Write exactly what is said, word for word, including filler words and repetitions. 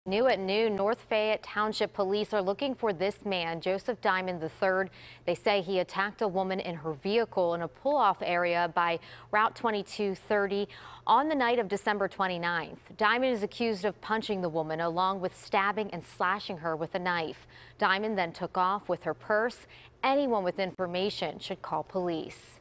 New at noon, North Fayette Township police are looking for this man, Joseph Diamond the third. They say he attacked a woman in her vehicle in a pull-off area by Route twenty-two thirty on the night of December twenty-ninth. Diamond is accused of punching the woman along with stabbing and slashing her with a knife. Diamond then took off with her purse. Anyone with information should call police.